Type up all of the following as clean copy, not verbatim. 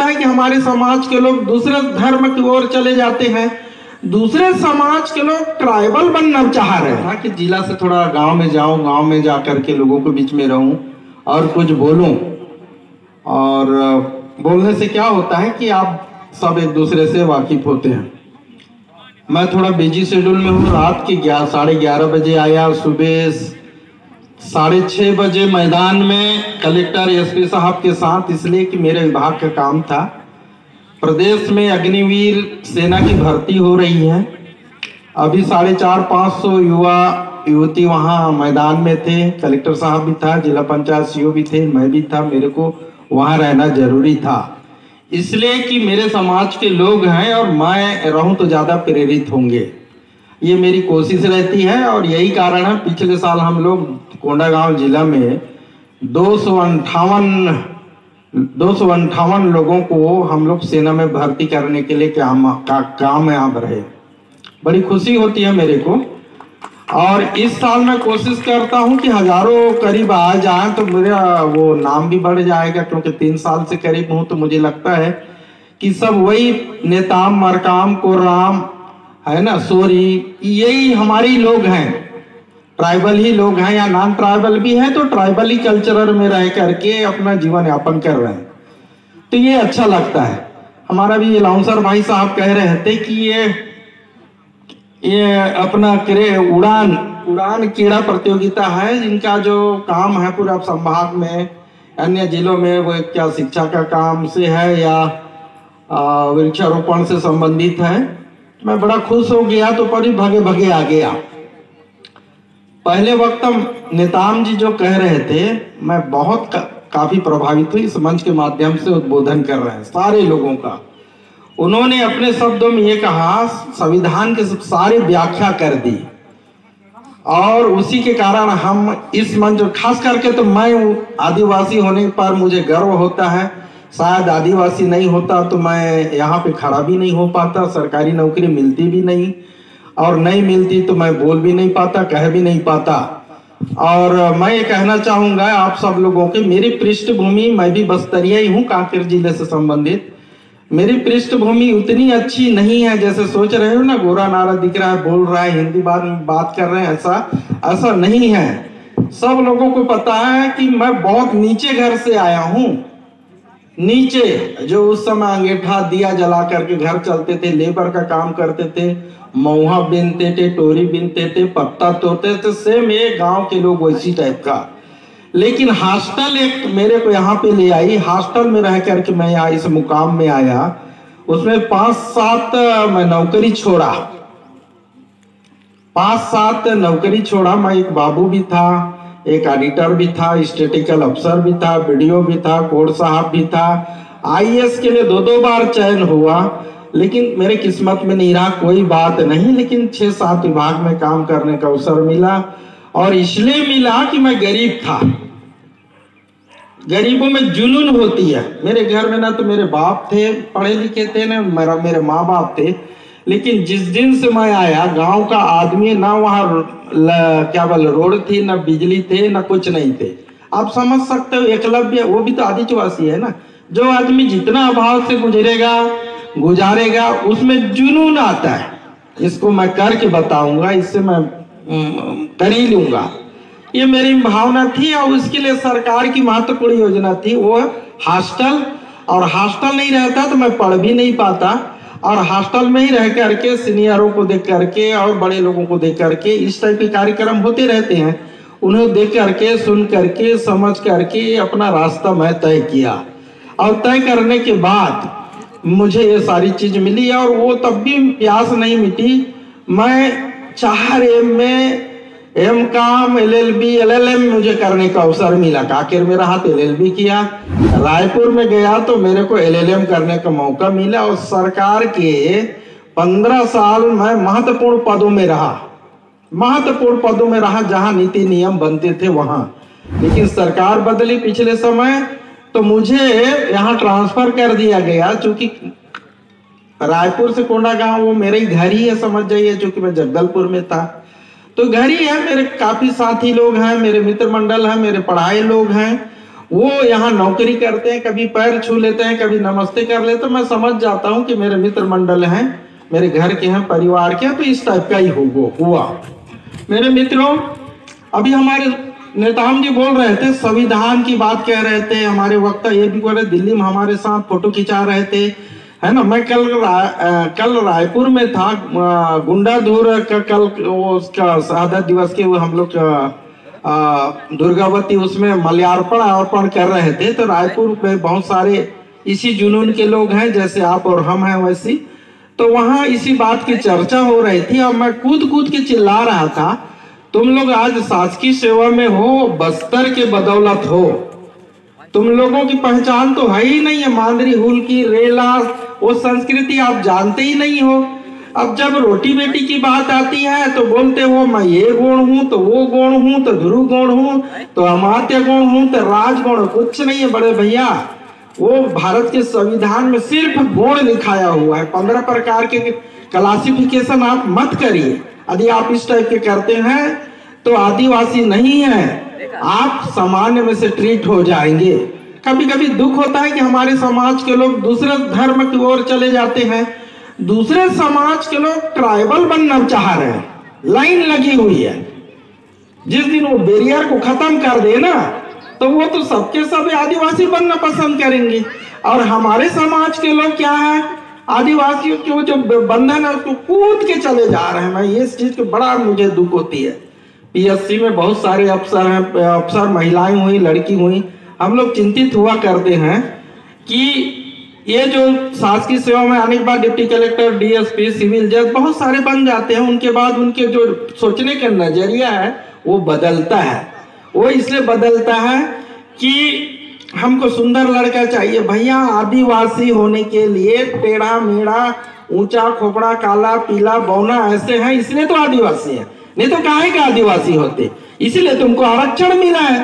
है कि हमारे समाज के लोग दूसरे धर्म की ओर चले जाते हैं, दूसरे समाज के लोग ट्राइबल बनना चाह रहे हैं कि जिला से थोड़ा गांव में जाऊं, गांव में जा करके लोगों के बीच में रहूं और कुछ बोलूं। और बोलने से क्या होता है कि आप सब एक दूसरे से वाकिफ होते हैं। मैं थोड़ा बिजी शेड्यूल में हूँ। रात के 11:30 बजे आया, सुबह 6:30 बजे मैदान में कलेक्टर एसपी साहब के साथ, इसलिए कि मेरे विभाग का काम था। प्रदेश में अग्निवीर सेना की भर्ती हो रही है। अभी 450-500 युवा युवती वहाँ मैदान में थे। कलेक्टर साहब भी था, जिला पंचायत सीओ भी थे, मैं भी था। मेरे को वहाँ रहना जरूरी था, इसलिए कि मेरे समाज के लोग हैं और मैं रहूं तो ज़्यादा प्रेरित होंगे, ये मेरी कोशिश रहती है। और यही कारण है पिछले साल हम लोग कोंडागांव जिला में 258 लोगों को हम लोग सेना में भर्ती करने के लिए कामयाब रहे। बड़ी खुशी होती है मेरे को। और इस साल मैं कोशिश करता हूं कि हजारों करीब आ जाएं तो मेरा वो नाम भी बढ़ जाएगा, क्योंकि 3 साल से करीब हूं तो मुझे लगता है कि सब वही नेताम, मरकाम, कोराम है ना, सोरी, यही हमारे लोग हैं, ट्राइबल ही लोग हैं, या नॉन ट्राइबल भी हैं तो ट्राइबल ही कल्चरल में रह करके अपना जीवन यापन कर रहे हैं, तो ये अच्छा लगता है। हमारा भी लाउंसर भाई साहब कह रहे थे कि ये अपना उड़ान कीड़ा प्रतियोगिता है, जिनका जो काम है पूरा संभाग में, अन्य जिलों में वो क्या शिक्षा का काम से है या वृक्षारोपण से संबंधित है। मैं बड़ा खुश हो गया, तो पर भगे भगे आ गया। पहले वक्त नेताम जी जो कह रहे थे, मैं बहुत काफी प्रभावित हुई। इस मंच के माध्यम से उद्बोधन कर रहे हैं सारे लोगों का। उन्होंने अपने शब्दों में ये कहा, संविधान के सारी व्याख्या कर दी, और उसी के कारण हम इस मंच, खास करके तो मैं आदिवासी होने पर मुझे गर्व होता है। शायद आदिवासी नहीं होता तो मैं यहाँ पे खड़ा भी नहीं हो पाता, सरकारी नौकरी मिलती भी नहीं, और नहीं मिलती तो मैं बोल भी नहीं पाता, कह भी नहीं पाता। और मैं ये कहना चाहूँगा आप सब लोगों के, मेरी पृष्ठभूमि, मैं भी बस्तरिया ही हूँ, कांकेर जिले से संबंधित। मेरी पृष्ठभूमि उतनी अच्छी नहीं है जैसे सोच रहे हो ना, गोरा नारा दिख रहा है, बोल रहा है, हिंदी बात कर रहे हैं, ऐसा नहीं है। सब लोगों को पता है कि मैं बहुत नीचे घर से आया हूँ। नीचे जो उस समय अंगीठा दिया जला करके घर चलते थे, लेबर का काम करते थे, मऊहा बिनते थे, टोरी बिनते थे, पत्ता तोड़ते थे, सेम एक गांव के लोग वैसी टाइप का। लेकिन हॉस्टल एक मेरे को यहाँ पे ले आई, हॉस्टल में रह करके मैं यहाँ इस मुकाम में आया। उसमें 5-7 मैं नौकरी छोड़ा, 5-7 नौकरी छोड़ा। मैं एक बाबू भी था, एक ऑडिटर भी था, स्टैटिकल अफसर भी था, वीडियो भी था, कोर्ट साहब भी था। आईएएस के लिए 2-2 बार चयन हुआ, लेकिन मेरे किस्मत में नहीं रहा, कोई बात नहीं। लेकिन 6-7 विभाग में काम करने का अवसर मिला, और इसलिए मिला कि मैं गरीब था। गरीबों में जुनून होती है। मेरे घर में ना तो मेरे बाप थे पढ़े लिखे थे, ना मेरे माँ बाप थे, लेकिन जिस दिन से मैं आया, गांव का आदमी, ना वहाँ क्या बोल रोड थी, ना बिजली थे, ना कुछ नहीं थे। आप समझ सकते हो, एकलव्य वो भी तो आदिवासी है ना। जो आदमी जितना अभाव से गुजारेगा उसमें जुनून आता है। इसको मैं करके बताऊंगा, इससे मैं कर ही लूंगा, ये मेरी भावना थी। और उसके लिए सरकार की महत्वपूर्ण योजना थी वो हॉस्टल, और हॉस्टल नहीं रहता तो मैं पढ़ भी नहीं पाता। और हॉस्टल में ही रह करके सीनियरों को देख करके और बड़े लोगों को देख करके, इस टाइप के कार्यक्रम होते रहते हैं, उन्हें देख करके, सुन करके, समझ करके अपना रास्ता मैं तय किया। और तय करने के बाद मुझे ये सारी चीज मिली, और वो तब भी प्यास नहीं मिटी। मैं 4 में एमकॉम, एलएलबी, एलएलएम मुझे करने का अवसर मिला। कांकेर में रहा तो एलएलबी किया, रायपुर में गया तो मेरे को एलएलएम करने का मौका मिला। और सरकार के 15 साल मैं महत्वपूर्ण पदों में रहा, जहां नीति नियम बनते थे वहां। लेकिन सरकार बदली पिछले समय, तो मुझे यहाँ ट्रांसफर कर दिया गया। चूंकि रायपुर से कोंडागांव वो मेरे घर ही है, समझ जाइए, चूंकि मैं जगदलपुर में था तो घर ही है। मेरे काफी साथी लोग हैं, मेरे मित्र मंडल हैं, मेरे पढ़ाए लोग हैं, वो यहाँ नौकरी करते हैं, कभी पैर छू लेते हैं, कभी नमस्ते कर लेते हैं। मैं समझ जाता हूँ कि मेरे मित्र मंडल हैं, मेरे घर के हैं, परिवार के हैं, तो इस टाइप का ही हुआ। मेरे मित्रों, अभी हमारे नेताम जी बोल रहे थे, संविधान की बात कह रहे थे, हमारे वक्ता ये भी बोल रहे, दिल्ली में हमारे साथ फोटो खिंचा रहे थे, है ना। मैं कल रायपुर में था, गुंडाधुर का कल उसका शहादत दिवस के वो हम लोग दुर्गावती उसमें मल्यार्पण अर्पण कर रहे थे। तो रायपुर में बहुत सारे इसी जुनून के लोग हैं, जैसे आप और हम हैं वैसी। तो वहाँ इसी बात की चर्चा हो रही थी और मैं कूद कूद के चिल्ला रहा था, तुम लोग आज शासकीय सेवा में हो, बस्तर के बदौलत हो। तुम लोगों की पहचान तो है ही नहीं है, मांदरी हुल की, रेला, वो संस्कृति आप जानते ही नहीं हो। अब जब रोटी बेटी की बात आती है तो बोलते हो मैं ये गुण हूँ, तो वो गुण हूँ, तो ध्रुव गुण हूँ, तो अमात्य गुण हूँ, तो राजगुण। कुछ नहीं है बड़े भैया, वो भारत के संविधान में सिर्फ गुण लिखाया हुआ है। 15 प्रकार के क्लासिफिकेशन आप मत करिए। यदि आप इस टाइप के करते हैं तो आदिवासी नहीं है, आप सामान्य में से ट्रीट हो जाएंगे। कभी कभी दुख होता है कि हमारे समाज के लोग दूसरे धर्म की ओर चले जाते हैं, दूसरे समाज के लोग ट्राइबल बनना चाह रहे हैं, लाइन लगी हुई है। जिस दिन वो बैरियर को खत्म कर दे ना, तो वो तो सबके सब आदिवासी बनना पसंद करेंगे। और हमारे समाज के लोग क्या है, आदिवासियों के जो बंधन है उसको कूद के चले जा रहे हैं। मैं ये चीज को बड़ा मुझे दुख होती है। पीएससी में बहुत सारे अफसर हैं, अफसर महिलाएं हुई, लड़की हुई, हम लोग चिंतित हुआ करते हैं कि ये जो शासकीय सेवा में आने के बाद डिप्टी कलेक्टर, डीएसपी, सिविल जज बहुत सारे बन जाते हैं, उनके बाद उनके जो सोचने का नजरिया है वो बदलता है। वो इसलिए बदलता है कि हमको सुंदर लड़का चाहिए। भैया, आदिवासी होने के लिए टेढ़ा मेढ़ा, ऊंचा खोपड़ा, काला पीला बौना ऐसे हैं, इसलिए तो आदिवासी है, नहीं तो काहे का आदिवासी होते। इसलिए तुमको आरक्षण मिला है,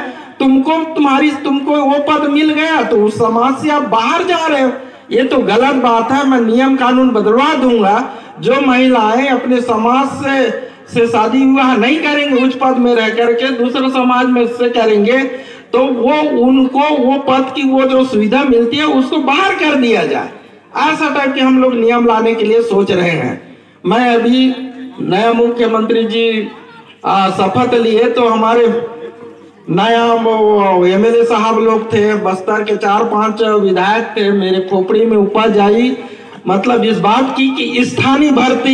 तुमको वो पद मिल गया तो उस समाज से आप बाहर जा रहे हो। ये तो गलत बात है। मैं नियम कानून बदलवा दूंगा। जो महिलाएं अपने समाज से शादी विवाह नहीं करेंगे, उच्च पद में रह करके दूसरे समाज में से करेंगे, तो वो उनको वो पद की वो जो सुविधा मिलती है उसको बाहर कर दिया जाए। ऐसा टाइप के हम लोग नियम लाने के लिए सोच रहे हैं। मैं अभी नया मुख्यमंत्री जी शपथ लिए तो हमारे नया एमएलए साहब लोग थे, बस्तर के 4-5 विधायक थे, मेरे खोपड़ी में उपज आई। मतलब इस बात की कि स्थानीय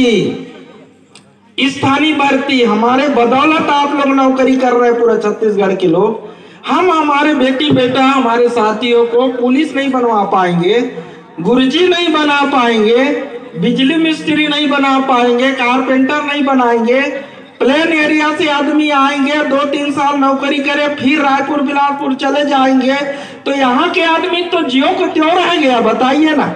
भर्ती हमारे बदौलत आप लोग नौकरी कर रहे हैं, पूरे छत्तीसगढ़ के लोग। हम हमारे बेटी बेटा, हमारे साथियों को पुलिस नहीं बनवा पाएंगे, गुरुजी नहीं बना पाएंगे, बिजली मिस्त्री नहीं बना पाएंगे, कारपेंटर नहीं बनाएंगे। प्लेन एरिया से आदमी आएंगे, 2-3 साल नौकरी करे, फिर रायपुर बिलासपुर चले जाएंगे, तो यहाँ के आदमी तो जियो को त्यों रह गया, बताइए ना।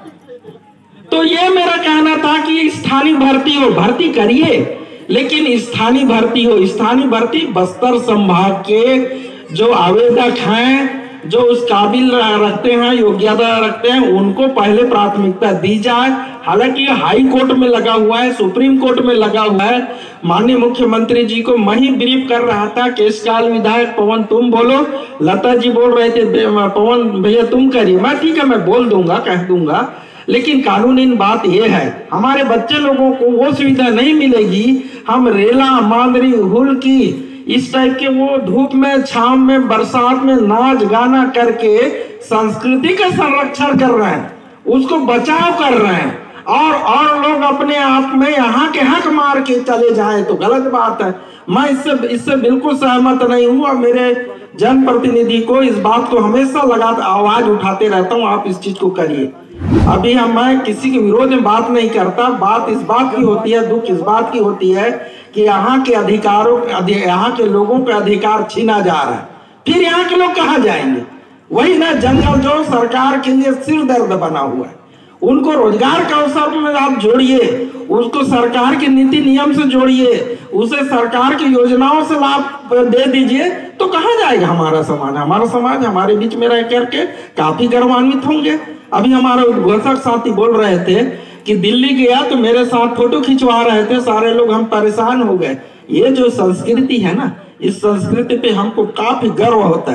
तो ये मेरा कहना था कि स्थानीय भर्ती हो, भर्ती करिए, लेकिन स्थानीय भर्ती हो। स्थानीय भर्ती बस्तर संभाग के जो आवेदक हैं, जो उस काबिल रखते हैं, योग्यता रखते हैं, उनको पहले प्राथमिकता दी जाए। हालांकि ये हाई कोर्ट में लगा हुआ है, सुप्रीम कोर्ट में लगा हुआ है। माननीय मुख्यमंत्री जी को मैं ही ब्रीफ कर रहा था। केशकाल विधायक पवन तुम बोलो, लता जी बोल रहे थे पवन भैया तुम करिए। मैं ठीक है, मैं बोल दूंगा, कह दूंगा, लेकिन कानूनी बात यह है, हमारे बच्चे लोगों को वो सुविधा नहीं मिलेगी। हम रेला, मांदरी, हुल की इस टाइप के वो धूप में, छांव में, बरसात में नाच गाना करके संस्कृति का संरक्षण कर रहे हैं, उसको बचाव कर रहे हैं, और लोग अपने आप में यहाँ के हक मार के चले जाएं तो गलत बात है। मैं इससे बिल्कुल सहमत नहीं हूँ, और मेरे जनप्रतिनिधि को इस बात को हमेशा आवाज उठाते रहता हूँ, आप इस चीज को करिए। अभी मैं किसी के विरोध में बात नहीं करता। बात इस बात की होती है, दुख इस बात की होती है कि यहाँ के यहाँ के लोगों के अधिकार छीना जा रहा है। फिर यहाँ के लोग कहाँ जाएंगे? वही ना जंगल जो सरकार के लिए सिर दर्द बना हुआ है, उनको रोजगार का अवसर में आप जोड़िए, उसको सरकार के नीति नियम से जोड़िए, उसे सरकार की योजनाओं से लाभ दे दीजिए, तो कहाँ जाएगा हमारा समाज? हमारा समाज हमारे बीच में रह करके काफी गौरवान्वित होंगे। अभी हमारा उद्घोषक साथी बोल रहे थे कि दिल्ली गया तो मेरे साथ फोटो खिंचवा रहे थे, सारे लोग हम परेशान हो गए। ये जो संस्कृति है ना, इस संस्कृति पे हमको काफी गर्व होता है।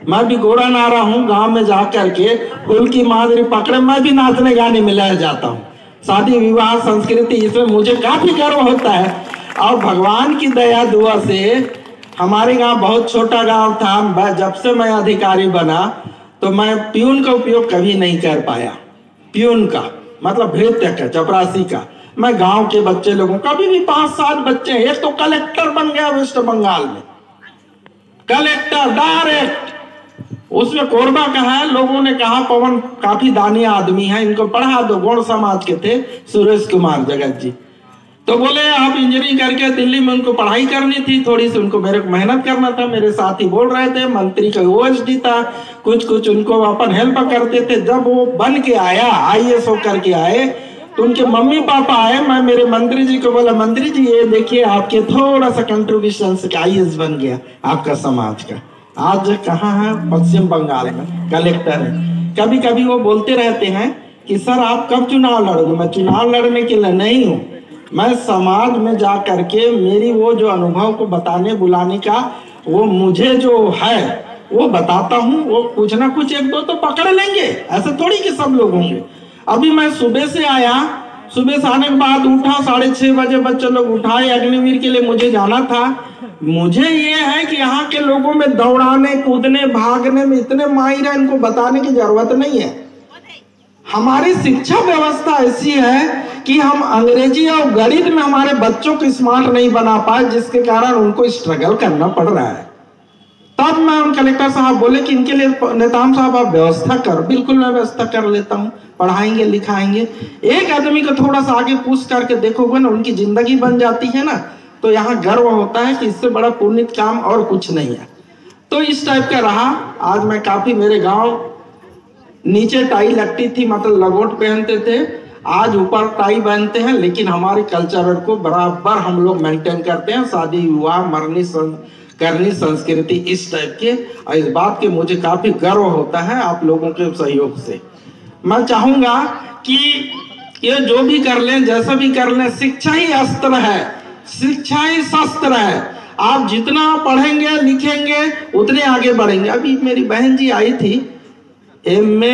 मैं भी घोड़ा नारा हूँ, गांव में जा करके फूल की मादरी पकड़े मैं भी नाचने गाने में लग जाता हूँ। शादी विवाह संस्कृति इसमें मुझे काफी गर्व होता है। और भगवान की दया दुआ से हमारे गांव बहुत छोटा गांव था, जब से मैं अधिकारी बना तो मैं प्यून का उपयोग कभी नहीं कर पाया। प्यून का मतलब भृत्य का, चपरासी का। मैं गांव के बच्चे लोगों, कभी भी 5-7 बच्चे, एक तो कलेक्टर बन गया वेस्ट बंगाल में, कलेक्टर डायरेक्ट। उसमें कोरबा का है, लोगों ने कहा पवन काफी दानी आदमी है, इनको पढ़ा दो। गौड़ समाज के थे सुरेश कुमार जगत जी, तो बोले आप इंजीनियरिंग करके दिल्ली में उनको पढ़ाई करनी थी, थोड़ी सी उनको मेरे को मेहनत करना था। मेरे साथी बोल रहे थे, मंत्री का ओएसडी था, कुछ उनको अपन हेल्प करते थे। जब वो बन के आया, आईएएस होकर के आए, तो उनके मम्मी पापा आए, मैं मेरे मंत्री जी को बोला, मंत्री जी ये देखिए आपके थोड़ा सा कंट्रीब्यूशन से आईएएस बन गया आपका समाज का। आज कहाँ है? पश्चिम बंगाल में कलेक्टर है। कभी कभी वो बोलते रहते हैं कि सर आप कब चुनाव लड़ोगे? मैं चुनाव लड़ने के लिए नहीं हूँ, मैं समाज में जा करके मेरी वो जो अनुभव को बताने बुलाने का वो मुझे जो है वो बताता हूँ। वो कुछ ना कुछ एक दो तो पकड़ लेंगे, ऐसा थोड़ी कि सब लोग होंगे। अभी मैं सुबह से आया, सुबह से आने के बाद उठा 6:30 बजे, बच्चे लोग उठाए, अग्निवीर के लिए मुझे जाना था। मुझे ये है कि यहाँ के लोगों में दौड़ाने कूदने भागने में इतने माहिर है, इनको बताने की जरूरत नहीं है। हमारी शिक्षा व्यवस्था ऐसी है कि हम अंग्रेजी और गणित में हमारे बच्चों को स्मार्ट नहीं बना पाए, जिसके कारण उनको स्ट्रगल करना पड़ रहा है। तब मैं उन कलेक्टर साहब बोले कि इनके लिए नेताम साहब आप व्यवस्था कर। बिल्कुल मैं व्यवस्था कर लेता हूँ, पढ़ाएंगे लिखाएंगे। एक आदमी को थोड़ा सा आगे पुश करके देखोगे ना, उनकी जिंदगी बन जाती है ना, तो यहाँ गर्व होता है कि इससे बड़ा पुण्य काम और कुछ नहीं है। तो इस टाइप का रहा। आज मैं काफी, मेरे गाँव नीचे टाई लगती थी, मतलब लगोट पहनते थे, आज ऊपर टाई पहनते हैं, लेकिन हमारे कल्चर को बराबर हम लोग मेंटेन करते हैं। शादी विवाह मरनी करनी संस्कृति इस टाइप के, और इस बात के मुझे काफी गर्व होता है आप लोगों के सहयोग से। मैं चाहूंगा कि ये जो भी कर लें, जैसा भी कर लें, शिक्षा ही अस्त्र है, शिक्षा ही शस्त्र है। आप जितना पढ़ेंगे लिखेंगे उतने आगे बढ़ेंगे। अभी मेरी बहन जी आई थी, मैं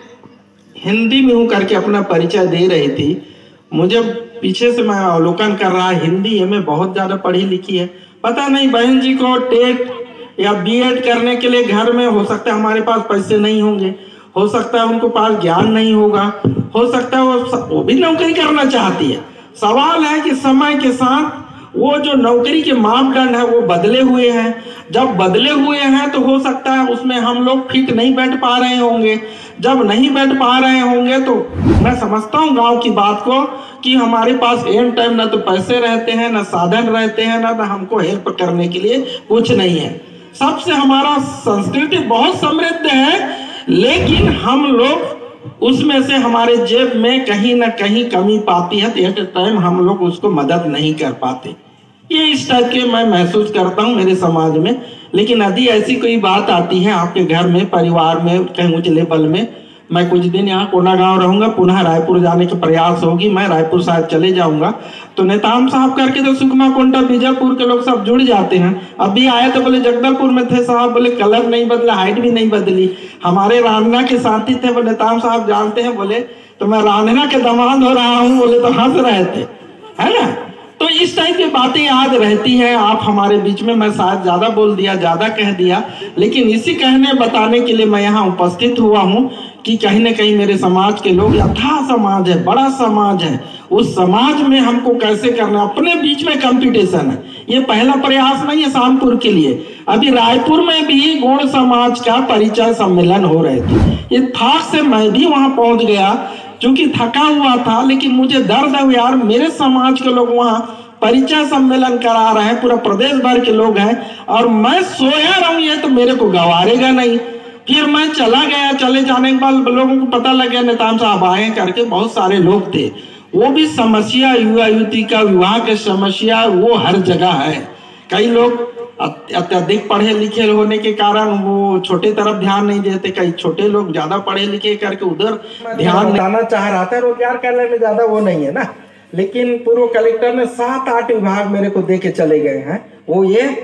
हिंदी में हूँ करके अपना परिचय दे रही थी। मुझे पीछे से मैं अवलोकन कर रहा, हिंदी में बहुत ज्यादा पढ़ी लिखी है। पता नहीं बहन जी को टेट या बीएड करने के लिए घर में हो सकता है हमारे पास पैसे नहीं होंगे, हो सकता है उनको पास ज्ञान नहीं होगा, हो सकता है वो भी नौकरी करना चाहती है। सवाल है कि समय के साथ वो जो नौकरी के मापदंड है वो बदले हुए हैं। जब बदले हुए हैं तो हो सकता है उसमें हम लोग फिट नहीं बैठ पा रहे होंगे। जब नहीं बैठ पा रहे होंगे तो मैं समझता हूँ गांव की बात को कि हमारे पास एन टाइम ना तो पैसे रहते हैं, ना साधन रहते हैं, ना हमको हेल्प करने के लिए कुछ नहीं है। सबसे हमारा संस्कृति बहुत समृद्ध है, लेकिन हम लोग उसमें से हमारे जेब में कहीं ना कहीं कमी पाती है, तो एट टाइम हम लोग उसको मदद नहीं कर पाते। ये इस टाइप के मैं महसूस करता हूँ मेरे समाज में। लेकिन यदि ऐसी कोई बात आती है आपके घर में, परिवार में, कहीं ऊंचे लेवल में, मैं कुछ दिन यहाँ कोंडागांव रहूंगा, पुनः रायपुर जाने का प्रयास होगी, मैं रायपुर शायद चले जाऊंगा, तो नेताम साहब करके तो सुकमा कोंटा बीजापुर के लोग सब जुड़ जाते हैं। अभी आए तो बोले जगदलपुर में थे साहब, बोले कलर नहीं बदला, हाइट भी नहीं बदली। हमारे रांधना के साथी थे, बोले नेताम साहब जानते हैं, बोले तो मैं रांधना के दामाद हो रहा हूँ, बोले तो हंस रहे थे, है ना। तो इस टाइप की बातें याद रहती है। आप हमारे बीच में, मैं शायद ज्यादा बोल दिया, ज्यादा कह दिया, लेकिन इसी कहने बताने के लिए मैं यहाँ उपस्थित हुआ हूँ कि कहीं ना कहीं मेरे समाज के लोग, यथा समाज है, बड़ा समाज है, उस समाज में हमको कैसे करना, अपने बीच में कंपटीशन है। ये पहला प्रयास नहीं है शामपुर के लिए, अभी रायपुर में भी गौड़ समाज का परिचय सम्मेलन हो रहे थे। इस थाक से मैं भी वहां पहुंच गया, क्योंकि थका हुआ था, लेकिन मुझे दर्द है यार, मेरे समाज के लोग वहां परिचय सम्मेलन करा रहे हैं, पूरा प्रदेश भर के लोग हैं, और मैं सोया रहूं ये तो मेरे को गवारेगा नहीं। फिर मैं चला गया, चले जाने के बाद लोगों को पता लग गया नेताम साहब आए करके, बहुत सारे लोग थे। वो भी समस्या, युवा युवती का विवाह की समस्या वो हर जगह है। कई लोग अत्यधिक पढ़े लिखे होने के कारण वो छोटे तरफ ध्यान नहीं देते, कई छोटे लोग ज्यादा पढ़े लिखे करके उधर ध्यान देना चाह रहा था। रोजगार करने में ज्यादा वो नहीं है ना, लेकिन पूर्व कलेक्टर ने 7-8 विभाग मेरे को दे के चले गए हैं। वो ये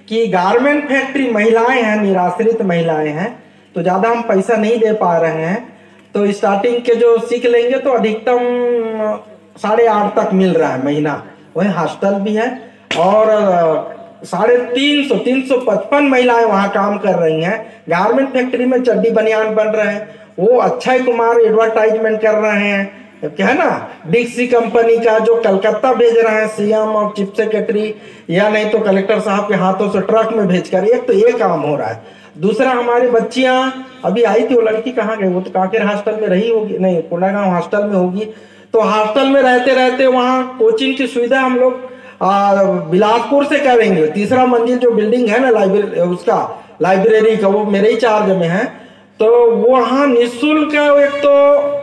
कि गारमेंट फैक्ट्री महिलाएं हैं, निराश्रित महिलाएं हैं, तो ज़्यादा हम पैसा नहीं दे पा रहे हैं, तो स्टार्टिंग के जो सीख लेंगे तो अधिकतम 8.5 तक मिल रहा है महीना। वहीं हॉस्टल भी है और 350 महिलाएं वहां काम कर रही हैं। गारमेंट फैक्ट्री में चड्डी बनियान बन रहे हैं, वो अक्षय कुमार एडवर्टाइजमेंट कर रहे हैं, क्या है ना, डिक्सी कंपनी का जो कलकत्ता भेज रहे हैं सीएम और चीफ सेक्रेटरी या नहीं तो कलेक्टर साहब के हाथों से ट्रक में भेजकर। एक तो ये काम हो रहा है। दूसरा, हमारी बच्चियां अभी आई थी, वो लड़की कहाँ गई, वो तो कांकेर हॉस्टल में रही होगी, नहीं कोंडागांव हॉस्टल में होगी। तो हॉस्टल में रहते रहते वहाँ कोचिंग की सुविधा हम लोग बिलासपुर से करेंगे। 3रा मंजिल जो बिल्डिंग है ना लाइब्रेरी का, वो मेरे ही चार्ज में है। तो वहाँ निःशुल्क एक तो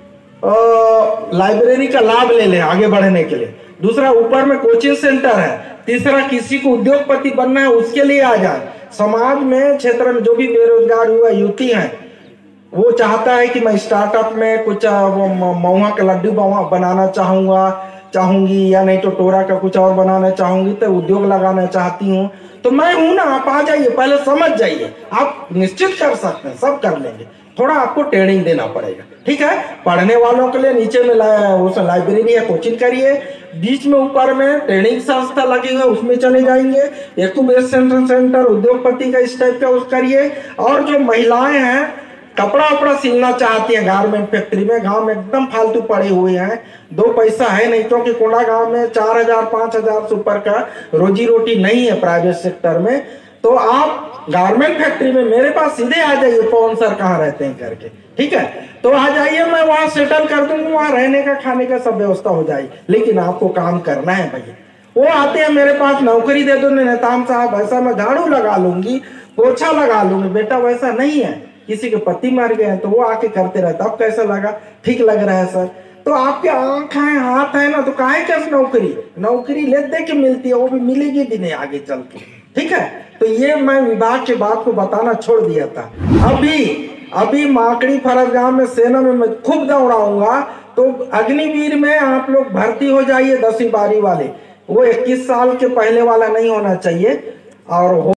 लाइब्रेरी का लाभ ले ले आगे बढ़ने के लिए। दूसरा, ऊपर में कोचिंग सेंटर है। तीसरा, किसी को उद्योगपति बनना है उसके लिए आ जाए। समाज में क्षेत्र में जो भी बेरोजगार युवा युवती हैं, वो चाहता है कि मैं स्टार्टअप में कुछ महुआ का लड्डू बनाना चाहूंगी या नहीं तो टोरा का कुछ और बनाना चाहूंगी, तो उद्योग लगाना चाहती हूँ, तो मैं हूं ना, आप आ जाइए, पहले समझ जाइए, आप निश्चित कर सकते हैं, सब कर लेंगे। थोड़ा आपको ट्रेनिंग देना पड़ेगा, ठीक है। पढ़ने वालों के लिए नीचे में लाइब्रेरी है, कोचिंग करिए। बीच में ऊपर में ट्रेनिंग संस्था लगी हुई है, उसमें चले जाएंगे। इंक्यूबेशन सेंटर उद्योगपति का इस टाइप का उस करिए। और जो महिलाएं हैं कपड़ा वपड़ा सिलना चाहती है गारमेंट फैक्ट्री में, गांव में एकदम फालतू पड़े हुए हैं, 2 पैसा है नहीं, क्योंकि कोंडागांव में 4000-5000 से ऊपर का रोजी रोटी नहीं है प्राइवेट सेक्टर में। तो आप गारमेंट फैक्ट्री में मेरे पास सीधे आ जाइए, पवन सर कहाँ रहते हैं करके, ठीक है। तो आ जाइए, मैं वहां सेटल कर दूंगा, वहां रहने का खाने का सब व्यवस्था हो जाएगी। लेकिन आपको काम करना है भैया। वो आते हैं मेरे पास, नौकरी दे दो नेताम साहब, ऐसा मैं झाड़ू लगा लूंगी, पोछा लगा लूंगी। बेटा वैसा नहीं है, किसी के पति मर गए हैं तो वो आके करते रहता। अब कैसा लगा, ठीक लग रहा है सर? तो आपके आंख है, हाथ है ना, तो काहे का नौकरी ले दे के मिलती है, वो भी मिलेगी भी नहीं आगे चल के, ठीक है। तो ये मैं विभाग के बात को बताना छोड़ दिया था। अभी माकड़ी फरसगांव में सेना में मैं खूब दौड़ाऊंगा, तो अग्निवीर में आप लोग भर्ती हो जाइए, 10वीं 12वीं वाले। वो 21 साल के पहले वाला नहीं होना चाहिए। और